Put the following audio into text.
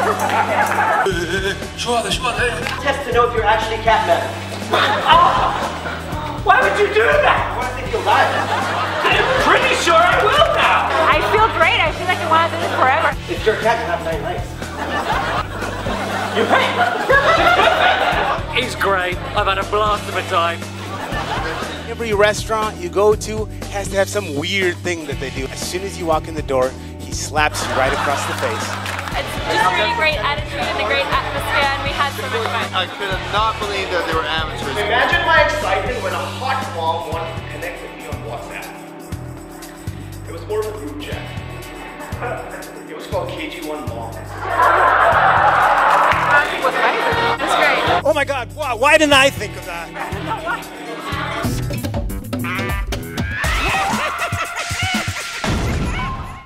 Test to know if you're actually Catman. Why would you do that? I want to think you'll die. I'm pretty sure I will now. I feel great. I feel like I want to do this forever. If you're a cat, you'll have 9 lives. You pay. He's great. I've had a blast of a time. Every restaurant you go to has to have some weird thing that they do. As soon as you walk in the door, he slaps you right across the face. It's just a really great attitude and a great atmosphere, and we had so much fun. I could not believe that they were amateurs. Imagine my excitement when a hot mom wanted to connect with me on WhatsApp. It was more of a group chat. It was called KG1 Mom. It was amazing. It was great. Oh my God, wow, why didn't I think of that? I don't know why.